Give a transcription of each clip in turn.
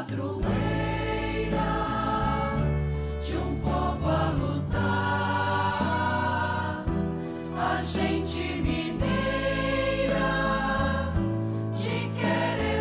padroeira de um povo a lutar, a gente mineira te quer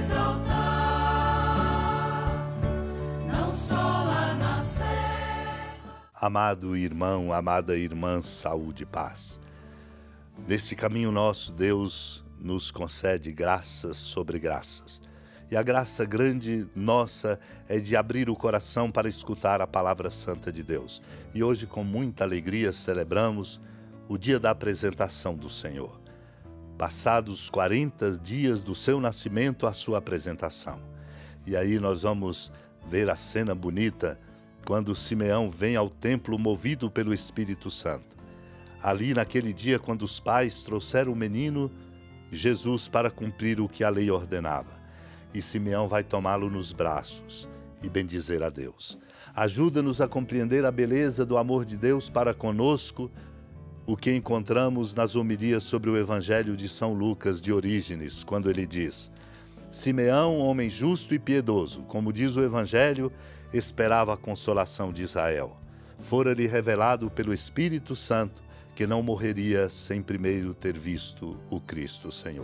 exaltar, não só lá na serra. Amado irmão, amada irmã, saúde e paz. Neste caminho nosso, Deus nos concede graças sobre graças. E a graça grande nossa é de abrir o coração para escutar a palavra santa de Deus. E hoje, com muita alegria, celebramos o dia da apresentação do Senhor. Passados 40 dias do seu nascimento, a sua apresentação. E aí nós vamos ver a cena bonita quando Simeão vem ao templo movido pelo Espírito Santo. Ali naquele dia, quando os pais trouxeram o menino Jesus para cumprir o que a lei ordenava. E Simeão vai tomá-lo nos braços e bendizer a Deus. Ajuda-nos a compreender a beleza do amor de Deus para conosco, o que encontramos nas homilias sobre o Evangelho de São Lucas de Orígenes, quando ele diz: Simeão, homem justo e piedoso, como diz o Evangelho, esperava a consolação de Israel. Fora-lhe revelado pelo Espírito Santo que não morreria sem primeiro ter visto o Cristo Senhor.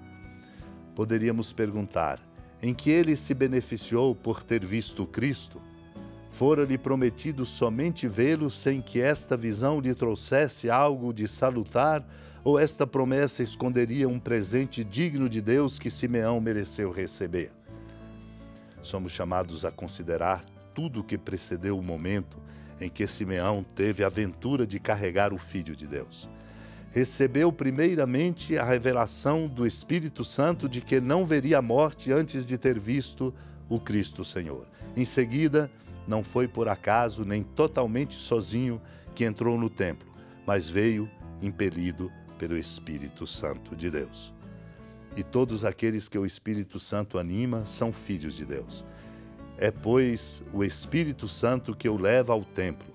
Poderíamos perguntar, em que ele se beneficiou por ter visto o Cristo? Fora-lhe prometido somente vê-lo sem que esta visão lhe trouxesse algo de salutar, ou esta promessa esconderia um presente digno de Deus que Simeão mereceu receber? Somos chamados a considerar tudo o que precedeu o momento em que Simeão teve a aventura de carregar o Filho de Deus. Recebeu primeiramente a revelação do Espírito Santo de que não veria a morte antes de ter visto o Cristo Senhor. Em seguida, não foi por acaso nem totalmente sozinho que entrou no templo, mas veio impelido pelo Espírito Santo de Deus. E todos aqueles que o Espírito Santo anima são filhos de Deus. É, pois, o Espírito Santo que o leva ao templo.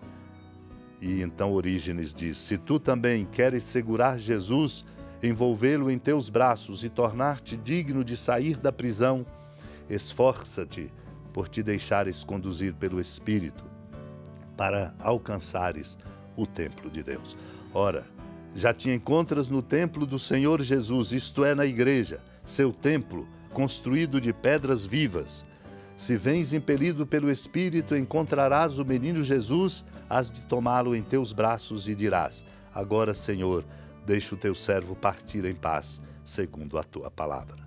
E então Orígenes diz: se tu também queres segurar Jesus, envolvê-lo em teus braços e tornar-te digno de sair da prisão, esforça-te por te deixares conduzir pelo Espírito para alcançares o templo de Deus. Ora, já te encontras no templo do Senhor Jesus, isto é, na igreja, seu templo, construído de pedras vivas. Se vens impelido pelo Espírito, encontrarás o menino Jesus, has de tomá-lo em teus braços e dirás: agora, Senhor, deixa o teu servo partir em paz, segundo a tua palavra.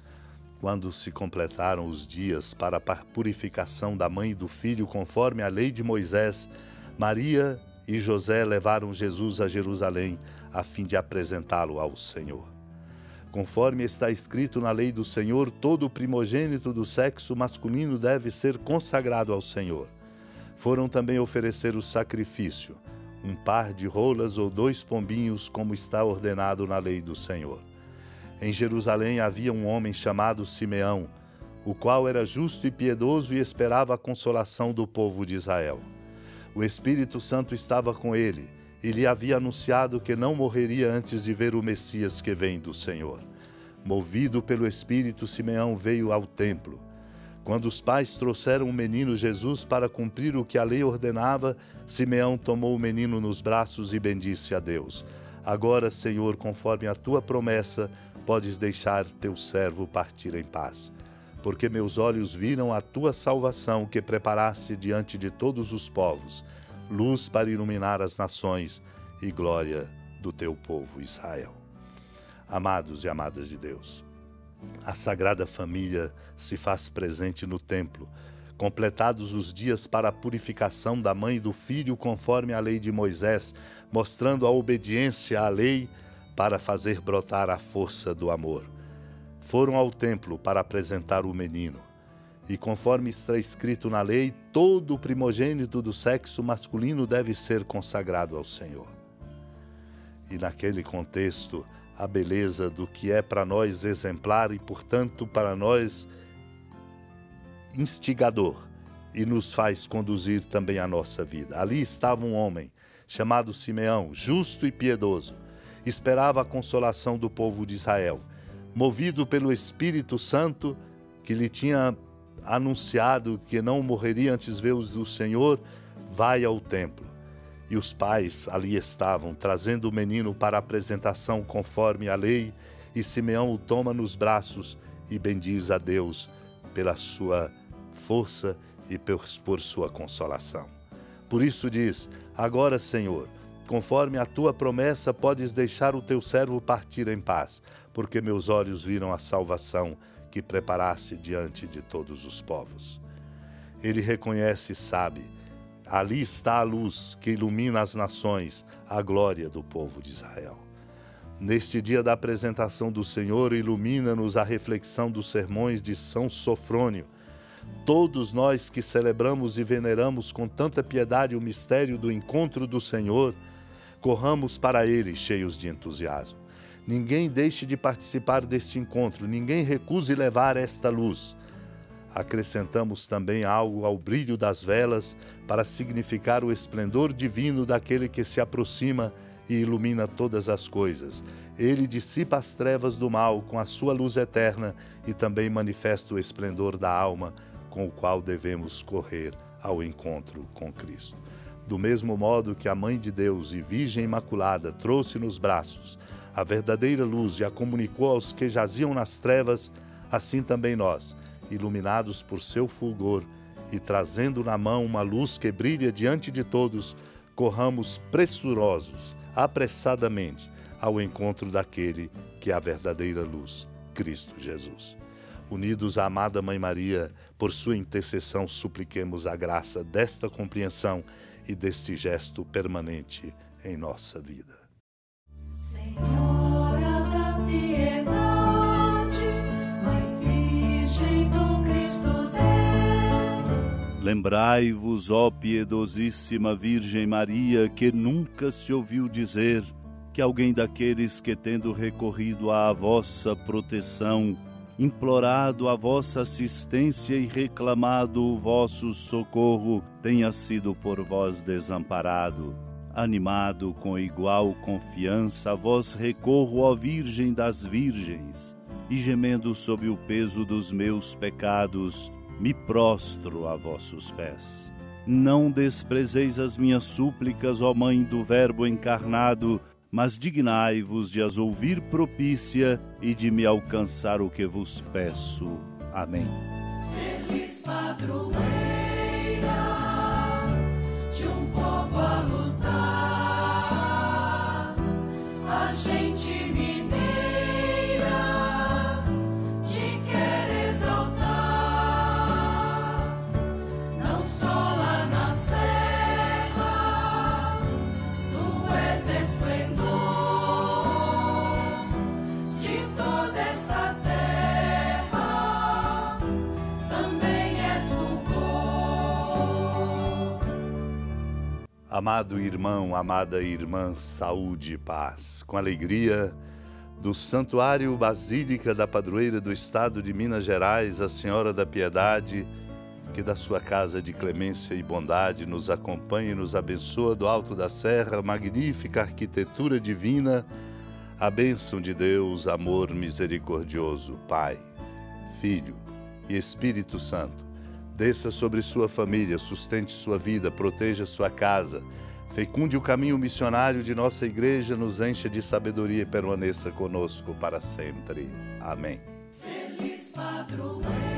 Quando se completaram os dias para a purificação da mãe e do filho, conforme a lei de Moisés, Maria e José levaram Jesus a Jerusalém, a fim de apresentá-lo ao Senhor. Conforme está escrito na lei do Senhor, todo primogênito do sexo masculino deve ser consagrado ao Senhor. Foram também oferecer o sacrifício, um par de rolas ou 2 pombinhos, como está ordenado na lei do Senhor. Em Jerusalém havia um homem chamado Simeão, o qual era justo e piedoso e esperava a consolação do povo de Israel. O Espírito Santo estava com ele, e lhe havia anunciado que não morreria antes de ver o Messias que vem do Senhor. Movido pelo Espírito, Simeão veio ao templo. Quando os pais trouxeram o menino Jesus para cumprir o que a lei ordenava, Simeão tomou o menino nos braços e bendisse a Deus. Agora, Senhor, conforme a tua promessa, podes deixar teu servo partir em paz. Porque meus olhos viram a tua salvação que preparaste diante de todos os povos, luz para iluminar as nações e glória do teu povo Israel. Amados e amadas de Deus, a Sagrada Família se faz presente no templo, completados os dias para a purificação da mãe e do filho conforme a lei de Moisés, mostrando a obediência à lei para fazer brotar a força do amor. Foram ao templo para apresentar o menino. E conforme está escrito na lei, todo primogênito do sexo masculino deve ser consagrado ao Senhor. E naquele contexto, a beleza do que é para nós exemplar e, portanto, para nós instigador, e nos faz conduzir também a nossa vida. Ali estava um homem chamado Simeão, justo e piedoso, esperava a consolação do povo de Israel, movido pelo Espírito Santo que lhe tinha anunciado que não morreria antes ver o Senhor, vai ao templo. E os pais ali estavam, trazendo o menino para a apresentação conforme a lei, e Simeão o toma nos braços e bendiz a Deus pela sua força e por sua consolação. Por isso diz: agora, Senhor, conforme a tua promessa, podes deixar o teu servo partir em paz, porque meus olhos viram a salvação que preparaste diante de todos os povos. Ele reconhece e sabe: ali está a luz que ilumina as nações, a glória do povo de Israel. Neste dia da apresentação do Senhor, ilumina-nos a reflexão dos sermões de São Sofrônio. Todos nós que celebramos e veneramos com tanta piedade o mistério do encontro do Senhor, corramos para ele cheios de entusiasmo. Ninguém deixe de participar deste encontro, ninguém recuse levar esta luz. Acrescentamos também algo ao brilho das velas para significar o esplendor divino daquele que se aproxima e ilumina todas as coisas. Ele dissipa as trevas do mal com a sua luz eterna e também manifesta o esplendor da alma com o qual devemos correr ao encontro com Cristo. Do mesmo modo que a Mãe de Deus e Virgem Imaculada trouxe nos braços a verdadeira luz e a comunicou aos que jaziam nas trevas, assim também nós, iluminados por seu fulgor e trazendo na mão uma luz que brilha diante de todos, corramos pressurosos, apressadamente, ao encontro daquele que é a verdadeira luz, Cristo Jesus. Unidos à amada Mãe Maria, por sua intercessão, supliquemos a graça desta compreensão e deste gesto permanente em nossa vida. Senhora da piedade, Mãe Virgem do Cristo Deus. Lembrai-vos, ó piedosíssima Virgem Maria, que nunca se ouviu dizer que alguém daqueles que, tendo recorrido à vossa proteção, implorado a vossa assistência e reclamado o vosso socorro, tenha sido por vós desamparado. Animado com igual confiança, a vós recorro, ó Virgem das Virgens, e gemendo sob o peso dos meus pecados, me prostro a vossos pés. Não desprezeis as minhas súplicas, ó Mãe do Verbo encarnado, mas dignai-vos de as ouvir propícia e de me alcançar o que vos peço. Amém. Feliz padroeira de um povo a lutar, a gente mineira te quer exaltar, não só lá na serra, tu és esplendor de toda esta terra, também és fulgor. Amado irmão, amada irmã, saúde e paz. Com alegria, do Santuário Basílica da Padroeira do Estado de Minas Gerais, a Senhora da Piedade, que da sua casa de clemência e bondade nos acompanha e nos abençoa do alto da serra, magnífica arquitetura divina, a bênção de Deus, amor misericordioso, Pai, Filho e Espírito Santo, desça sobre sua família, sustente sua vida, proteja sua casa, fecunde o caminho missionário de nossa igreja, nos encha de sabedoria e permaneça conosco para sempre. Amém. Feliz padroeira